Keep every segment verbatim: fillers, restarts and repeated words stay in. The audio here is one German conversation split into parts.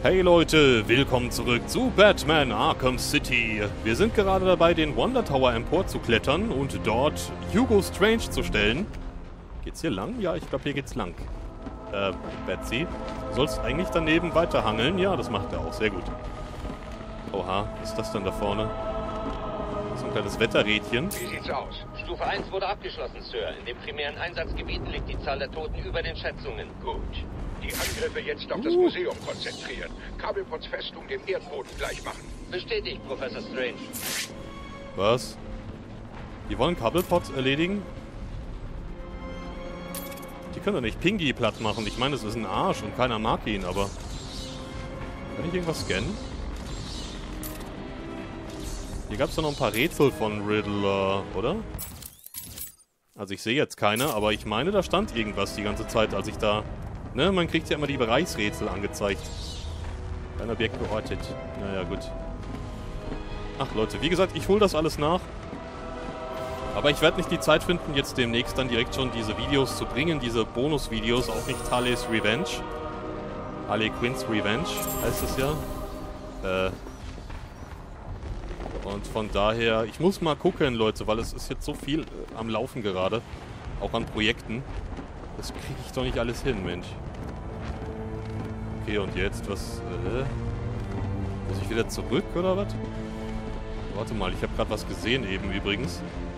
Hey Leute, willkommen zurück zu Batman Arkham City. Wir sind gerade dabei, den Wonder Tower emporzuklettern und dort Hugo Strange zu stellen. Geht's hier lang? Ja, ich glaube, hier geht's lang. Äh, Betsy, du sollst eigentlich daneben weiterhangeln. Ja, das macht er auch. Sehr gut. Oha, was ist das denn da vorne? So ein kleines Wetterrädchen. Wie sieht's aus? Stufe eins wurde abgeschlossen, Sir. In den primären Einsatzgebieten liegt die Zahl der Toten über den Schätzungen. Gut. Die Angriffe jetzt auf das Museum konzentrieren. Kabelpots Festung dem Erdboden gleich machen. Bestätigt, Professor Strange. Was? Die wollen Kabelpots erledigen? Die können doch nicht Pingy platt machen. Ich meine, es ist ein Arsch und keiner mag ihn, aber... Kann ich irgendwas scannen? Hier gab es doch noch ein paar Rätsel von Riddler, oder? Also ich sehe jetzt keine, aber ich meine, da stand irgendwas die ganze Zeit, als ich da... Ne, man kriegt ja immer die Bereichsrätsel angezeigt. Ein Objekt geortet. Naja, gut. Ach Leute, wie gesagt, ich hole das alles nach. Aber ich werde nicht die Zeit finden, jetzt demnächst dann direkt schon diese Videos zu bringen, diese Bonus-Videos, auch nicht Harley's Revenge. Harley Quinn's Revenge heißt es ja. Äh... Und von daher, ich muss mal gucken, Leute, weil es ist jetzt so viel äh, am Laufen gerade. Auch an Projekten. Das kriege ich doch nicht alles hin, Mensch. Okay, und jetzt, was... Äh, muss ich wieder zurück, oder was? Warte mal, ich habe gerade was gesehen eben übrigens.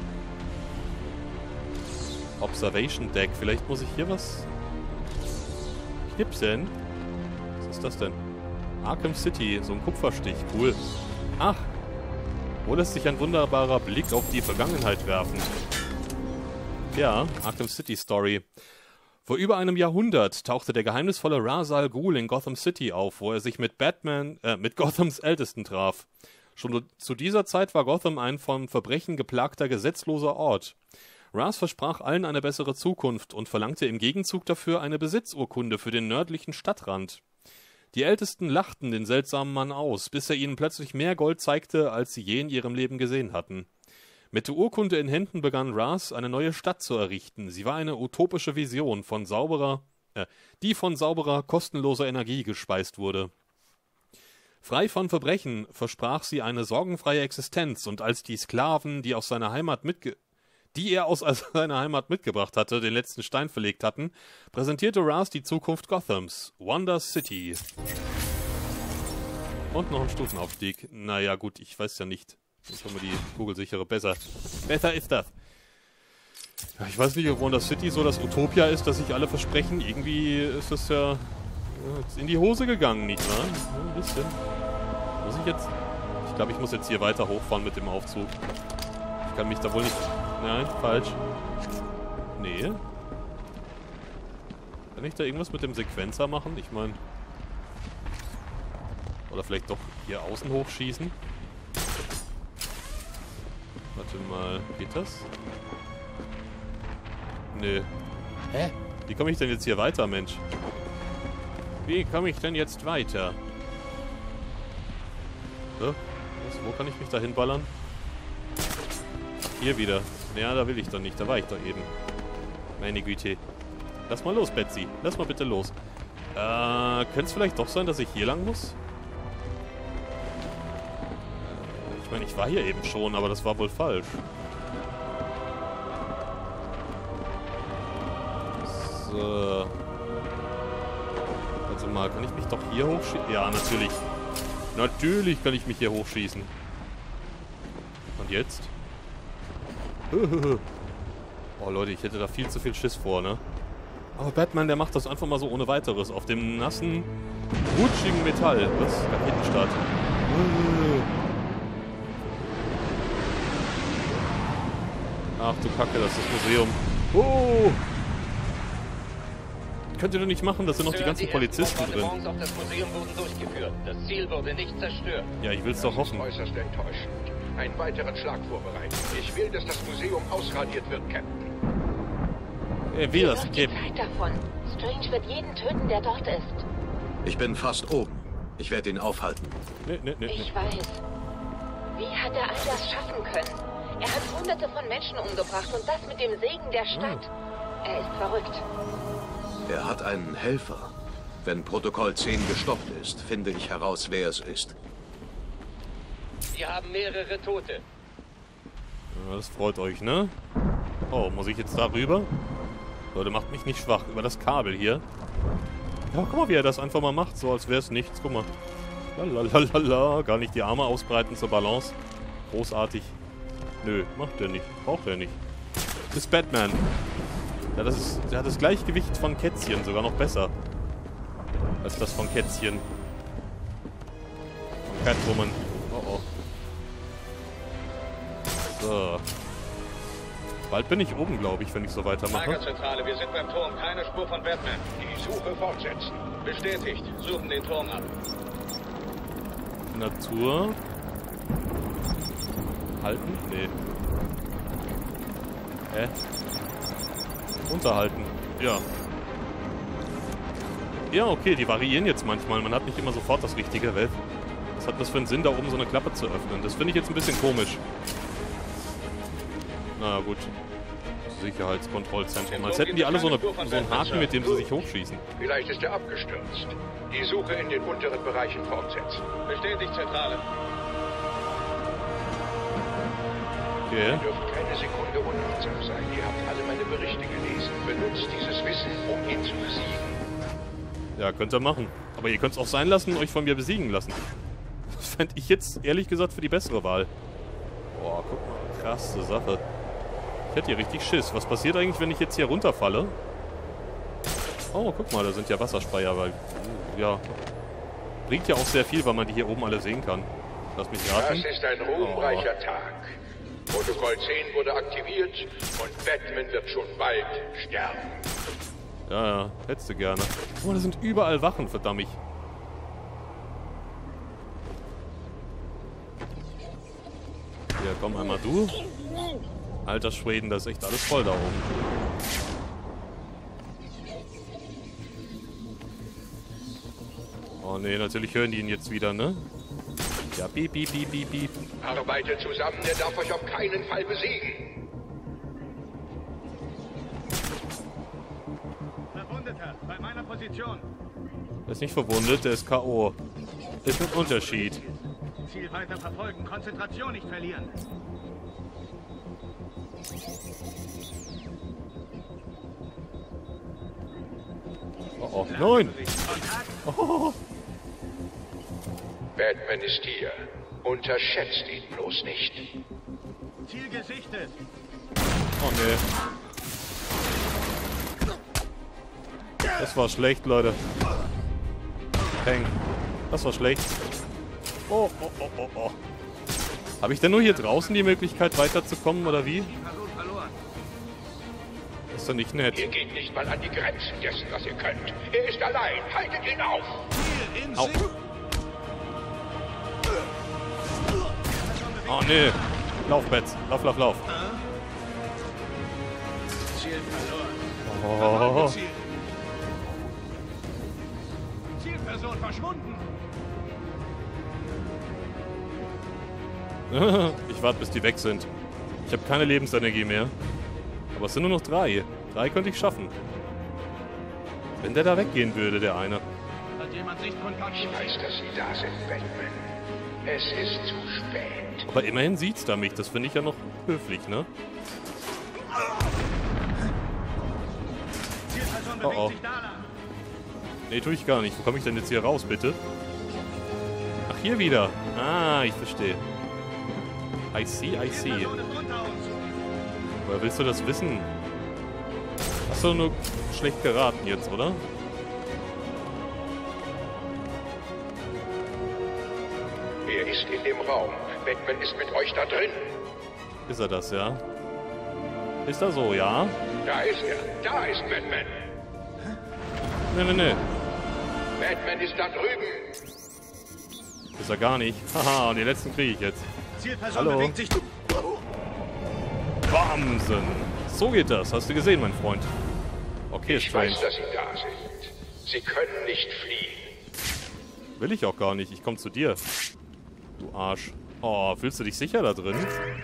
Observation Deck. Vielleicht muss ich hier was... knipsen? Was ist das denn? Arkham City, so ein Kupferstich. Cool. Ach! Wo lässt sich ein wunderbarer Blick auf die Vergangenheit werfen? Ja, Arkham City Story. Vor über einem Jahrhundert tauchte der geheimnisvolle Ra's al Ghul in Gotham City auf, wo er sich mit Batman, äh, mit Gothams Ältesten traf. Schon zu dieser Zeit war Gotham ein von Verbrechen geplagter, gesetzloser Ort. Ra's versprach allen eine bessere Zukunft und verlangte im Gegenzug dafür eine Besitzurkunde für den nördlichen Stadtrand. Die Ältesten lachten den seltsamen Mann aus, bis er ihnen plötzlich mehr Gold zeigte, als sie je in ihrem Leben gesehen hatten. Mit der Urkunde in Händen begann Ra's, eine neue Stadt zu errichten. Sie war eine utopische Vision von sauberer, äh, die von sauberer, kostenloser Energie gespeist wurde. Frei von Verbrechen versprach sie eine sorgenfreie Existenz, und als die Sklaven, die aus seiner Heimat mitge die er aus seiner Heimat mitgebracht hatte, den letzten Stein verlegt hatten, präsentierte Ra's die Zukunft Gothams, Wonder City. Und noch ein Stufenaufstieg. Naja gut, ich weiß ja nicht. Ich hole mir die kugelsichere besser. Besser ist das. Ja, ich weiß nicht, ob Wonder City so das Utopia ist, das sich alle versprechen. Irgendwie ist das ja, ja in die Hose gegangen, nicht wahr? Ja, ein bisschen. Muss ich jetzt... Ich glaube, ich muss jetzt hier weiter hochfahren mit dem Aufzug. Ich kann mich da wohl nicht... Nein, falsch. Nee. Kann ich da irgendwas mit dem Sequenzer machen? Ich meine... Oder vielleicht doch hier außen hochschießen? Warte mal, geht das? Nö. Hä? Wie komme ich denn jetzt hier weiter, Mensch? Wie komme ich denn jetzt weiter? Hä? Was, wo kann ich mich da hinballern? Hier wieder. Ja, da will ich doch nicht. Da war ich doch eben. Meine Güte. Lass mal los, Betsy. Lass mal bitte los. Äh, könnte es vielleicht doch sein, dass ich hier lang muss? Ich meine, ich war hier eben schon, aber das war wohl falsch. So. Also mal, kann ich mich doch hier hochschießen? Ja, natürlich. Natürlich kann ich mich hier hochschießen. Und jetzt? Oh Leute, ich hätte da viel zu viel Schiss vor, ne? Aber Batman, der macht das einfach mal so ohne weiteres. Auf dem nassen, rutschigen Metall. Was? Raketenstart. Ach du Kacke, das ist das Museum. Oh! Könnt ihr doch nicht machen, da sind noch die ganzen Polizisten drin. Auf das Museum wurden durchgeführt. Das Ziel wurde nicht zerstört. Ja, ich will's doch hoffen. Äußerst enttäuschend. Einen weiteren Schlag vorbereiten. Ich will, dass das Museum ausradiert wird, Captain. Er will das, Captain. Zeit davon. Strange wird jeden töten, der dort ist. Ich bin fast oben. Ich werde ihn aufhalten. Nee, nee, nee, nee. Ich weiß. Wie hat er all das schaffen können? Er hat hunderte von Menschen umgebracht und das mit dem Segen der Stadt. Er ist verrückt. Er hat einen Helfer. Wenn Protokoll zehn gestoppt ist, finde ich heraus, wer es ist. Wir haben mehrere Tote. Ja, das freut euch, ne? Oh, muss ich jetzt da rüber? Leute, macht mich nicht schwach. Über das Kabel hier. Ja, guck mal, wie er das einfach mal macht. So, als wäre es nichts. Guck mal. Lalalala. Gar nicht die Arme ausbreiten zur Balance. Großartig. Nö, macht er nicht. Braucht er nicht. Das ist Batman. Ja, das ist, der hat das Gleichgewicht von Kätzchen. Sogar noch besser. Als das von Kätzchen. Von Catwoman. Oh, oh. So. Bald bin ich oben, glaube ich, wenn ich so weitermache. Lagerzentrale, wir sind beim Turm. Keine Spur von Batman. Die Suche fortsetzen. Bestätigt. Suchen den Turm ab. Natur. Halten? Nee. Hä? Unterhalten. Ja. Ja, okay, die variieren jetzt manchmal. Man hat nicht immer sofort das Richtige. Was hat das für einen Sinn, da oben so eine Klappe zu öffnen? Das finde ich jetzt ein bisschen komisch. Na gut. Sicherheitskontrollzentrum. Als hätten die alle so, eine, so einen Haken, mit dem sie sich hochschießen. Vielleicht ist er abgestürzt. Die Suche in den unteren Bereichen fortsetzen. Bestätigt, Zentrale. Okay. Ihr dürft keine Sekunde unachtsam sein. Ihr habt alle meine Berichte gelesen. Benutzt dieses Wissen, um ihn zu besiegen. Ja, könnt ihr machen. Aber ihr könnt es auch sein lassen und euch von mir besiegen lassen. Das fände ich jetzt, ehrlich gesagt, für die bessere Wahl. Boah, guck mal. Krasse Sache. Ich hätte hier richtig Schiss. Was passiert eigentlich, wenn ich jetzt hier runterfalle? Oh, guck mal, da sind ja Wasserspeier, weil... Ja. Bringt ja auch sehr viel, weil man die hier oben alle sehen kann. Lass mich raten. Das ist ein ruhmreicher oh. Tag. Protokoll zehn wurde aktiviert und Batman wird schon bald sterben. Ja, ja. Hättest du gerne. Oh, da sind überall Wachen, verdammt. Hier, komm einmal du. Alter Schweden, da ist echt alles voll da oben. Oh ne, natürlich hören die ihn jetzt wieder, ne? Ja, piep, piep, piep, piep, piep. Arbeitet zusammen, der darf euch auf keinen Fall besiegen. Verwundeter, bei meiner Position. Er ist nicht verwundet, der ist K O Ist ein Unterschied. Ziel weiter verfolgen, Konzentration nicht verlieren. Oh oh, nein! Oh. Batman ist hier. Unterschätzt ihn bloß nicht. Ziel gesichtet. Oh ne. Das war schlecht, Leute. Peng. Das war schlecht. Oh, oh, oh, oh, oh. Habe ich denn nur hier draußen die Möglichkeit weiterzukommen, oder wie? Das ist doch nicht nett. Ihr geht nicht mal an die Grenzen dessen, was ihr könnt. Er ist allein. Haltet ihn auf. Au. Oh, ne. Lauf, Betz. Lauf, lauf, lauf. Ziel verloren. Oh. Zielperson verschwunden. Ich warte, bis die weg sind. Ich habe keine Lebensenergie mehr. Aber es sind nur noch drei. Drei könnte ich schaffen. Wenn der da weggehen würde, der eine. Hat jemand Sichtkontakt? Ich weiß, dass Sie da sind, Batman. Es ist zu spät. Aber immerhin sieht's da mich. Das finde ich ja noch höflich, ne? Zielperson Oh, bewegt oh. sich da lang. Nee, tue ich gar nicht. Wo komme ich denn jetzt hier raus, bitte? Ach, hier wieder. Ah, ich verstehe. I see, I see. Zielperson ist unter uns. Woher willst du das wissen? Hast du nur schlecht geraten jetzt, oder? Er ist in dem Raum. Batman ist mit euch da drin. Ist er das, ja? Ist er so, ja? Da ist er. Da ist Batman. Ne, ne, ne. Batman ist da drüben. Ist er gar nicht. Haha, und den letzten kriege ich jetzt. Zielperson Hallo. bewegt sich. Wahnsinn. So geht das. Hast du gesehen, mein Freund? Okay, Ich Strange. weiß, dass Sie da sind. Sie können nicht fliehen. Will ich auch gar nicht. Ich komme zu dir. Du Arsch. Oh, fühlst du dich sicher da drin?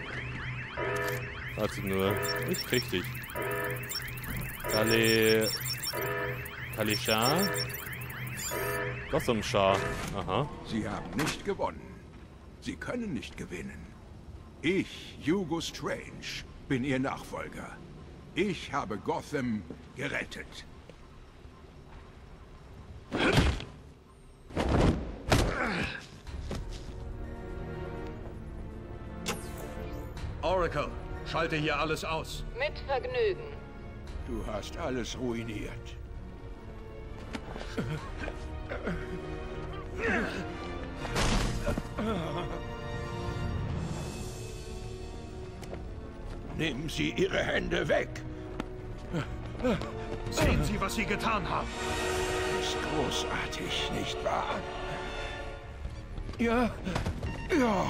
Warte nur. Ich krieg dich. Kale... Kalisha? Gotham Shah. Aha. Sie haben nicht gewonnen. Sie können nicht gewinnen. Ich, Hugo Strange, bin Ihr Nachfolger. Ich habe Gotham gerettet. Oracle, schalte hier alles aus. Mit Vergnügen. Du hast alles ruiniert. Nehmen Sie Ihre Hände weg. Sehen Sie, was Sie getan haben. Ist großartig, nicht wahr? Ja, ja.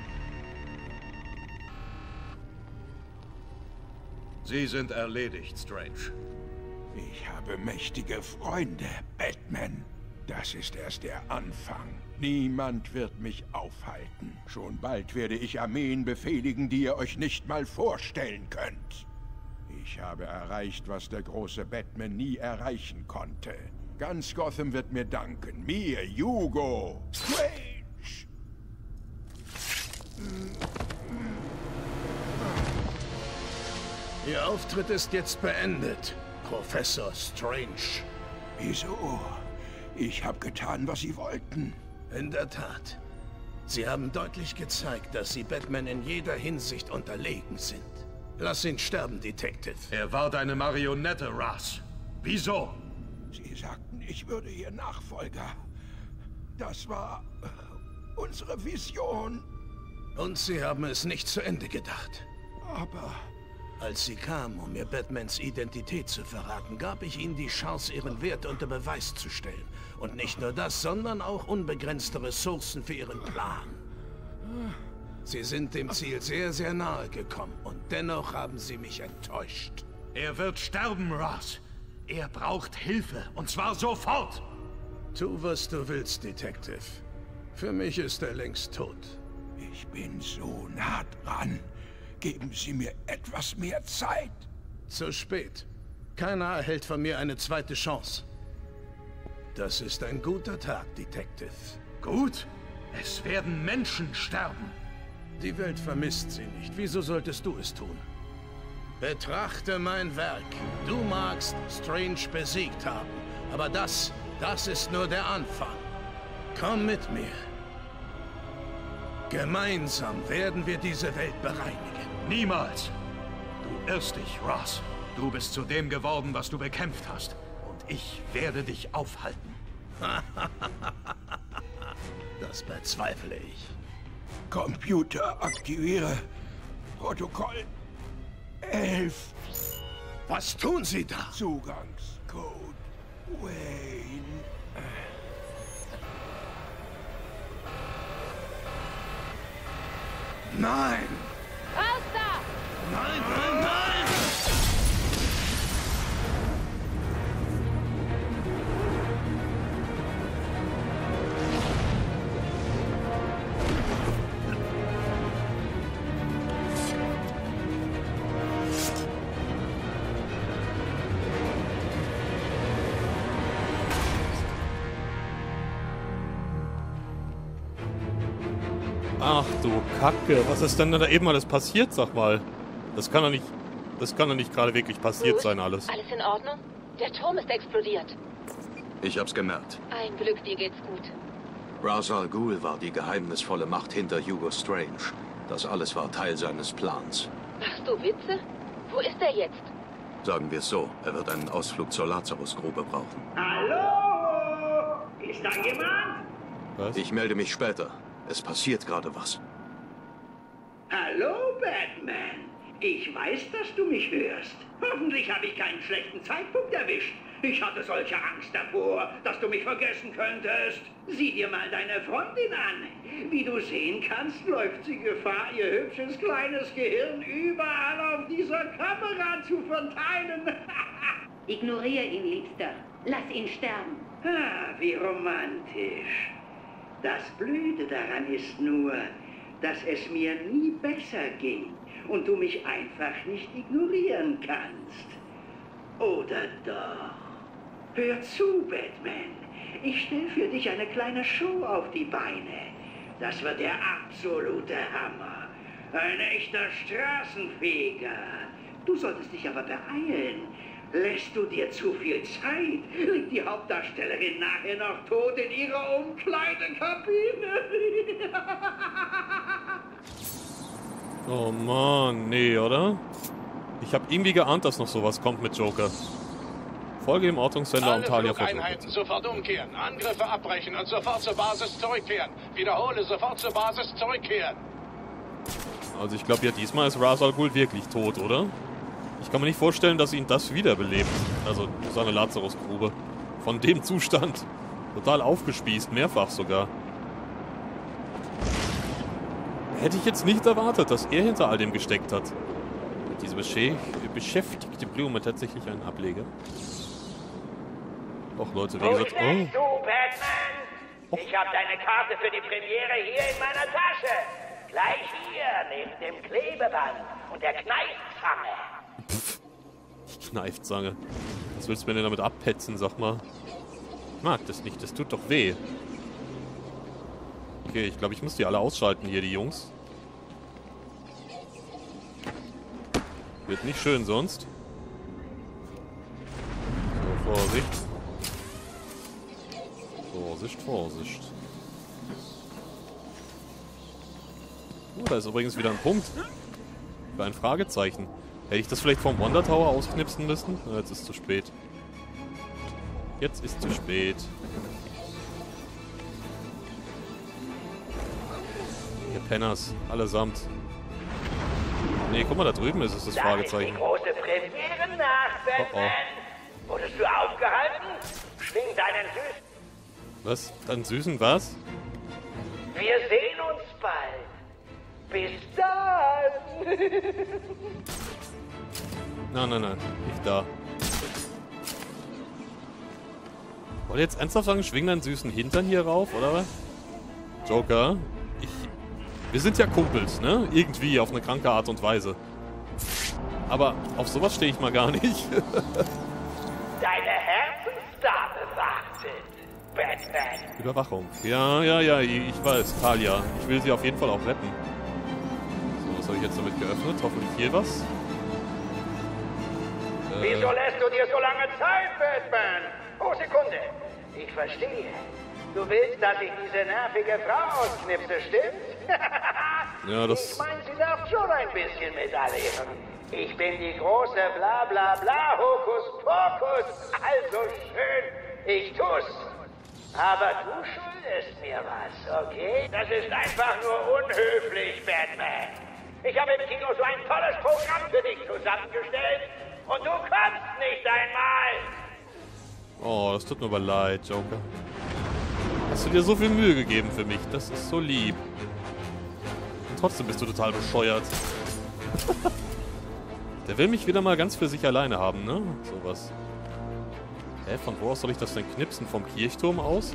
Sie sind erledigt, Strange. Ich habe mächtige Freunde, Batman. Das ist erst der Anfang. Niemand wird mich aufhalten. Schon bald werde ich Armeen befehligen, die ihr euch nicht mal vorstellen könnt. Ich habe erreicht, was der große Batman nie erreichen konnte. Ganz Gotham wird mir danken. Mir, Hugo Strange. Ihr Auftritt ist jetzt beendet, Professor Strange. Wieso? Ich habe getan, was Sie wollten. In der Tat. Sie haben deutlich gezeigt, dass Sie Batman in jeder Hinsicht unterlegen sind. Lass ihn sterben, Detective. Er war deine Marionette, Ra's. Wieso? Sie sagten, ich würde Ihr Nachfolger. Das war unsere Vision. Und Sie haben es nicht zu Ende gedacht. Aber... Als Sie kamen, um mir Batmans Identität zu verraten, gab ich Ihnen die Chance, Ihren Wert unter Beweis zu stellen. Und nicht nur das, sondern auch unbegrenzte Ressourcen für Ihren Plan. Sie sind dem Ziel sehr, sehr nahe gekommen und dennoch haben Sie mich enttäuscht. Er wird sterben, Ra's. Er braucht Hilfe, und zwar sofort. Tu, was du willst, Detective. Für mich ist er längst tot. Ich bin so nah dran. Geben Sie mir etwas mehr Zeit. Zu spät. Keiner erhält von mir eine zweite Chance. Das ist ein guter Tag, Detective. Gut. Es werden Menschen sterben. Die Welt vermisst sie nicht. Wieso solltest du es tun? Betrachte mein Werk. Du magst Strange besiegt haben. Aber das, das ist nur der Anfang. Komm mit mir. Gemeinsam werden wir diese Welt bereinigen. Niemals. Du irrst dich, Ra's. Du bist zu dem geworden, was du bekämpft hast. Und ich werde dich aufhalten. Das bezweifle ich. Computer, aktiviere. Protokoll elf. Was tun Sie da? Zugangscode Wayne. Nein! Raus da! Nein, nein, nein! Ach du Kacke, was ist denn da eben alles passiert, sag mal? Das kann doch nicht, das kann doch nicht gerade wirklich passiert Gut. sein alles. Alles in Ordnung? Der Turm ist explodiert. Ich hab's gemerkt. Ein Glück, dir geht's gut. Ra's al Ghul war die geheimnisvolle Macht hinter Hugo Strange. Das alles war Teil seines Plans. Machst du Witze? Wo ist er jetzt? Sagen wir es so, er wird einen Ausflug zur Lazarusgrube brauchen. Hallo? Ist da jemand? Was? Ich melde mich später. Es passiert gerade was. Hallo, Batman. Ich weiß, dass du mich hörst. Hoffentlich habe ich keinen schlechten Zeitpunkt erwischt. Ich hatte solche Angst davor, dass du mich vergessen könntest. Sieh dir mal deine Freundin an. Wie du sehen kannst, läuft sie Gefahr, ihr hübsches kleines Gehirn überall auf dieser Kamera zu verteilen. Ignoriere ihn, Liebster. Lass ihn sterben. Ah, wie romantisch. Das Blöde daran ist nur, dass es mir nie besser ging und du mich einfach nicht ignorieren kannst. Oder doch? Hör zu, Batman. ich stelle für dich eine kleine Show auf die Beine. Das wird der absolute Hammer. Ein echter Straßenfeger. Du solltest dich aber beeilen. Lässt du dir zu viel Zeit, liegt die Hauptdarstellerin nachher noch tot in ihrer Umkleidekabine. Oh Mann, nee, oder? Ich habe irgendwie geahnt, dass noch sowas kommt mit Joker. Folge dem Ortungssender und Talia versucht. Einheiten sofort umkehren, Angriffe abbrechen und sofort zur Basis zurückkehren. Wiederhole, sofort zur Basis zurückkehren. Also ich glaube ja, diesmal ist Ra's al Ghul wirklich tot, oder? Ich kann mir nicht vorstellen, dass ihn das wiederbelebt. Also seine Lazarusgrube. Von dem Zustand. Total aufgespießt, mehrfach sogar. Hätte ich jetzt nicht erwartet, dass er hinter all dem gesteckt hat. Diese besche beschäftigte Blume tatsächlich einen Ableger. Och Leute, wie gesagt... Oh. Du, Batman? Ich habe deine Karte für die Premiere hier in meiner Tasche. Gleich hier, neben dem Klebeband und der Kneifzange. Pff, Kneifzange. Was willst du mir denn damit abpetzen, sag mal? Ich mag das nicht, das tut doch weh. Okay, ich glaube, ich muss die alle ausschalten hier, die Jungs. Wird nicht schön sonst. So, Vorsicht. Vorsicht, Vorsicht. Oh, da ist übrigens wieder ein Punkt. Für ein Fragezeichen. Hätte ich das vielleicht vom Wonder Tower ausknipsen müssen? Na, jetzt ist es zu spät. Jetzt ist zu spät. Ihr Penners, allesamt. Nee, guck mal, da drüben ist es das Fragezeichen. Die große Premiere nach, Batman. Oh, oh. Wurdest du aufgehalten? Schwing deinen süßen... Was? Deinen süßen was? Wir sehen uns bald. Bis dann. Nein, nein, nein. Nicht da. Wollt ihr jetzt ernsthaft sagen, schwing deinen süßen Hintern hier rauf, oder was? Joker, ich... Wir sind ja Kumpels, ne? Irgendwie, auf eine kranke Art und Weise. Aber auf sowas stehe ich mal gar nicht. Deine Herzensdame wartet, Batman. Überwachung. Ja, ja, ja, ich weiß, Talia. Ich will sie auf jeden Fall auch retten. So, was habe ich jetzt damit geöffnet? Hoffentlich hier was. Äh. Wieso lässt du dir so lange Zeit, Batman? Oh, Sekunde. Ich verstehe. Du willst, dass ich diese nervige Frau ausknipse, stimmt? Ja, das... Ich meine, sie darf schon ein bisschen miterleben. Ich bin die große Bla-Bla-Bla Hokuspokus. Also schön, ich tu's. Aber du schuldest mir was, okay? Das ist einfach nur unhöflich, Batman. Ich habe im Kino so ein tolles Programm für dich zusammengestellt und du kommst nicht einmal. Oh, das tut mir aber leid, Joker. Hast du dir so viel Mühe gegeben für mich? Das ist so lieb. Und trotzdem bist du total bescheuert. Der will mich wieder mal ganz für sich alleine haben, ne? Sowas. Hä, von wo aus soll ich das denn knipsen? Vom Kirchturm aus?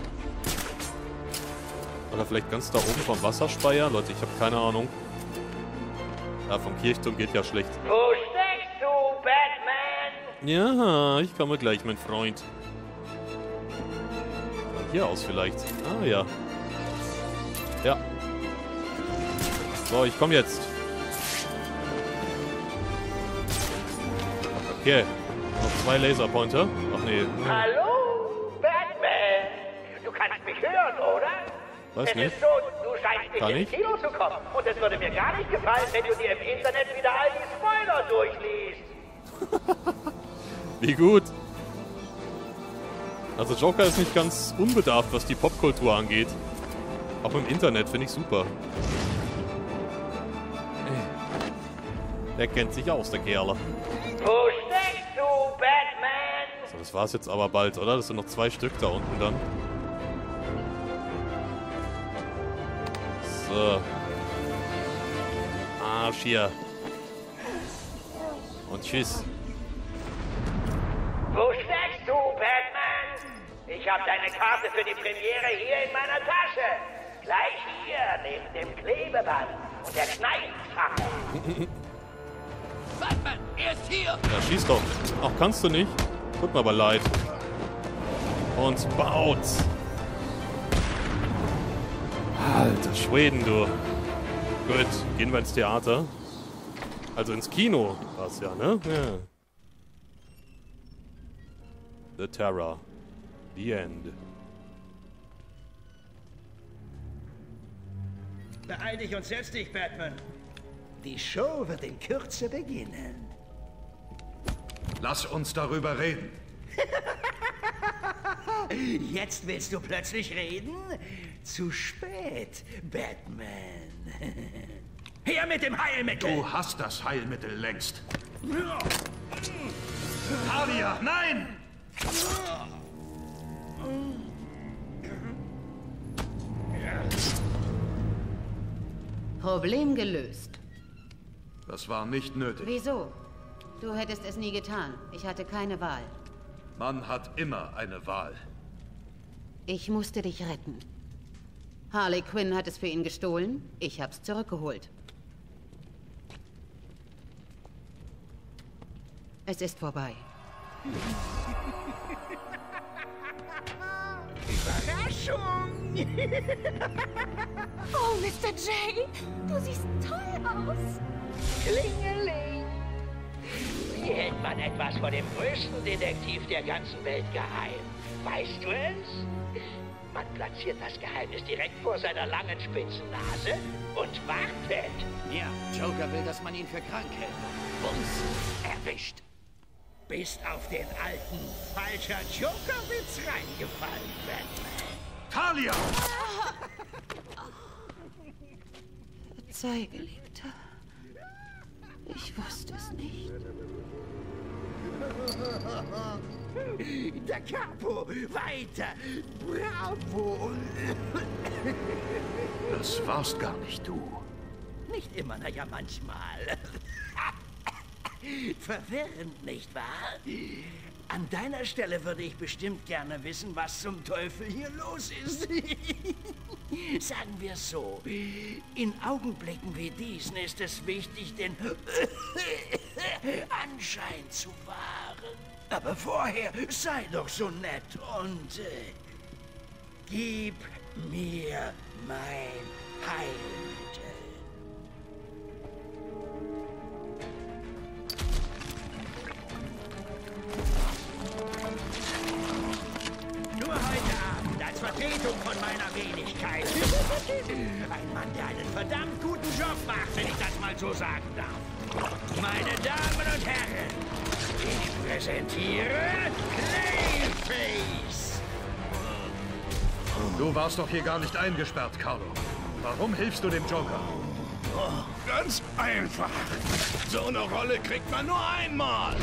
Oder vielleicht ganz da oben vom Wasserspeier? Leute, ich habe keine Ahnung. Ja, vom Kirchturm geht ja schlecht. Wo steckst du, Batman? Ja, ich komme gleich, mein Freund. Von hier aus vielleicht. Ah, ja. Ja. So, ich komme jetzt. Okay. Noch zwei Laserpointer. Ach nee. Hallo, Batman. Du kannst mich hören, oder? Weiß es nicht. Ist so, du scheinst nicht Kann ins ich? Kino zu kommen. Und es würde mir gar nicht gefallen, wenn du dir im Internet wieder all die Spoiler durchliest. Wie gut. Also Joker ist nicht ganz unbedarft, was die Popkultur angeht. Auch im Internet finde ich super. Der kennt sich aus, der Kerle. Wo steckst du, Batman? So, das war's jetzt aber bald, oder? Das sind noch zwei Stück da unten dann. So. Arsch hier. Und tschüss. Wo steckst du, Batman? Ich habe deine Karte für die Premiere hier in meiner Tasche. Gleich hier, neben dem Klebeband und der Kneifzange. Batman, er ist hier! Ja, schieß doch. Ach, kannst du nicht? Tut mir aber leid. Und baut. Alter Schweden, du. Gut, gehen wir ins Theater. Also ins Kino war es ja, ne? Ja. The Terror. The End. Beeil dich und setz dich, Batman. Die Show wird in Kürze beginnen. Lass uns darüber reden. Jetzt willst du plötzlich reden? Zu spät, Batman. Her mit dem Heilmittel! Du hast das Heilmittel längst. Talia, nein! Problem gelöst. Das war nicht nötig. Wieso? Du hättest es nie getan. Ich hatte keine Wahl. Man hat immer eine Wahl. Ich musste dich retten. Harley Quinn hat es für ihn gestohlen. Ich hab's zurückgeholt. Es ist vorbei. Überraschung! Oh, Mister J, du siehst toll aus. Klingeling. Wie hält man etwas vor dem größten Detektiv der ganzen Welt geheim? Weißt du es? Man platziert das Geheimnis direkt vor seiner langen spitzen Nase und wartet. Ja, Joker will, dass man ihn für krank hält. Bums, erwischt. Bist auf den alten, falscher Joker-Witz reingefallen, Batman. Talia! Verzeih, Geliebter. Ich wusste es nicht. Da Capo, weiter, bravo. Das warst gar nicht du. Nicht immer, naja, manchmal. Verwirrend, nicht wahr? An deiner Stelle würde ich bestimmt gerne wissen, was zum Teufel hier los ist. Sagen wir es so, in Augenblicken wie diesen ist es wichtig, den Anschein zu wahren. Aber vorher sei doch so nett und äh, gib mir mein Heilmittel. Nur heute Abend als Vertretung von meiner Wenigkeit. Ein Mann, der einen verdammt guten Job macht, wenn ich das mal so sagen darf. Meine Damen und Herren, ich präsentiere Clayface. Du warst doch hier gar nicht eingesperrt, Carlo. Warum hilfst du dem Joker? Oh, ganz einfach. So eine Rolle kriegt man nur einmal.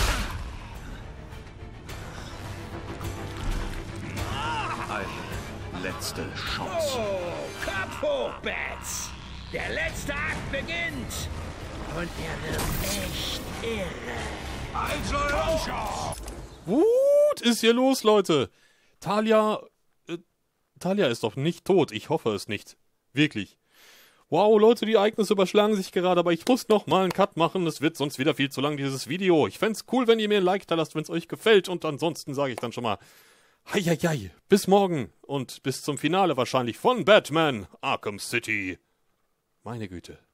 Eine letzte Chance. Oh, Capo, Bats. Der letzte Akt beginnt. Und er wird echt irre. Also, Was ist hier los, Leute? Talia... Äh, Talia ist doch nicht tot. Ich hoffe es nicht. Wirklich. Wow, Leute, die Ereignisse überschlagen sich gerade, aber ich muss noch mal einen Cut machen. Es wird sonst wieder viel zu lang, dieses Video. Ich fänd's cool, wenn ihr mir ein Like da lasst, wenn es euch gefällt. Und ansonsten sage ich dann schon mal... Heieiei, bis morgen und bis zum Finale wahrscheinlich von Batman Arkham City. Meine Güte.